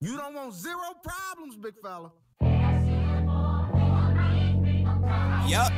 You don't want zero problems, big fella. Yup.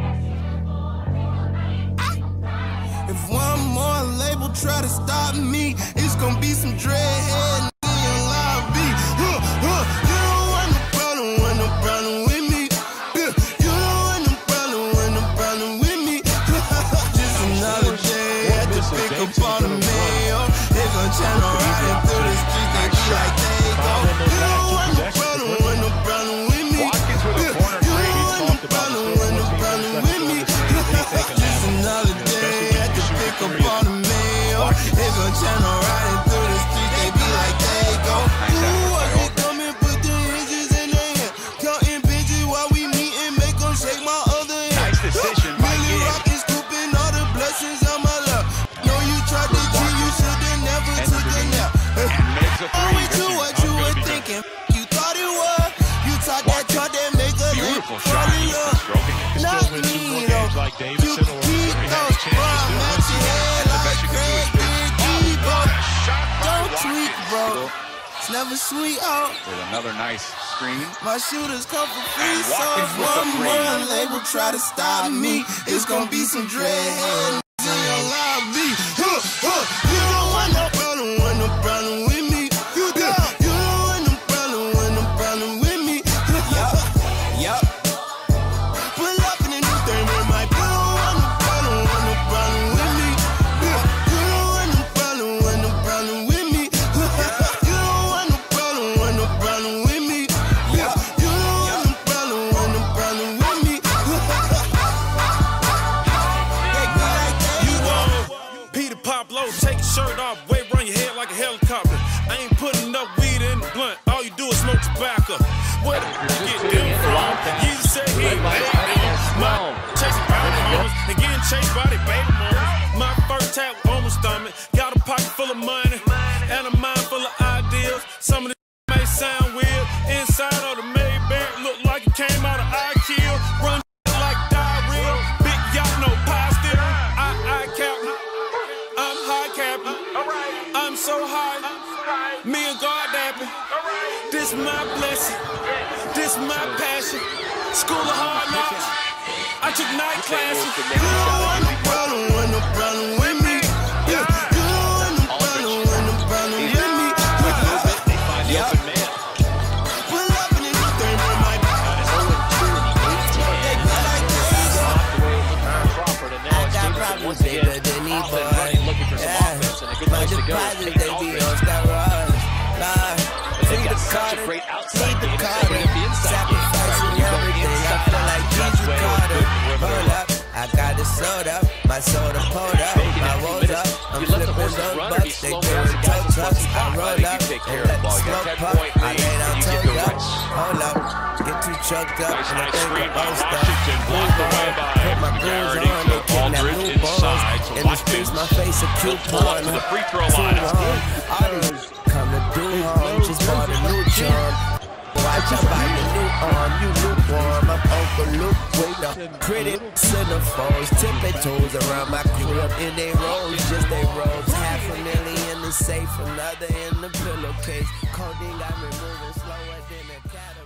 If one more label try to stop me, it's gonna be some dreadhead in your lobby. You don't want no problem with me. You don't want no problem with me. Just another day at the pick up on the mail. They gon' channel riding through the streets, they be like they go. You don't want no problem with me. You don't want no problem with me. Just another day at the pick up on the mail. They gon' channel riding through the streets, they be like they go. Ooh, I can come and put the hinges in their hand. Counting bitches while we meet and make them shake my other hand. Nice decision by Really rockin', scooping all the blessings on my lap. Know you tried to cheat, you should've never took a nap. Always do what you were thinking. You thought it was. You thought that taught that make a Beautiful fall shot. in love. Not me though. You keep those rhymes at your head like Craig did Debo. Don't tweak, bro. It's never sweet out. With another nice screen. My shooters come for free, so Watkins if with the one three. more label try to stop me, it's gonna be some dreadhead in your lobby. You don't want no problem with me. You don't want no problem with me. Yup. Pull up in a new thing with my. You don't want no problem with me. You don't want no problem with me. You don't want no problem with me. You don't want no problem with me. You want Peter Pablo, take your shirt off, wave around your head like a helicopter. I ain't putting enough weed in the blunt, all you do is smoke tobacco. Where the get them from? You said he ain't made my chasing bounty homes and getting chased by the baby mamas. My first tap on my stomach, got a pocket full of money and a mind full of ideas. Some of this may sound weird. Inside of the Maybach look like it came out of IKEA. Run like diarrhea, big yacht, no pie still. I captain, I'm high captain. I'm so high, me and God dapping. This my blessing, this my passion. School of hard knocks, I took night classes. You don't want no problem with me. You don't want no problem with me. They find the open man. Pull up in a new thing with my. I got problems bigger than these boys. My deposits, they be on steroids. Need the Carter, need the Carter. Sacrificing everything, I feel like Jesus Carter. Hold up, I got it sold up, my soda pulled up, my rolls up. I'm flipping those bucks, they doing tow trucks. I roll up and let the smoke pop. I lay down toe up, hold up, get too choked up and I think of old stuff. Put my goons on, they kidnap newborns. In the streets, my face a coupon. Audience come to do harm, just bought a new charm. Watch out by the new arm, you lukewarm. I'm Uncle Luke, wait up. Critic, centerfolds, tip their toes around my crib. In they rolls, just they robes. $500,000 in the safe, another in the pillowcase. Codeine got me moving slower than a catapult.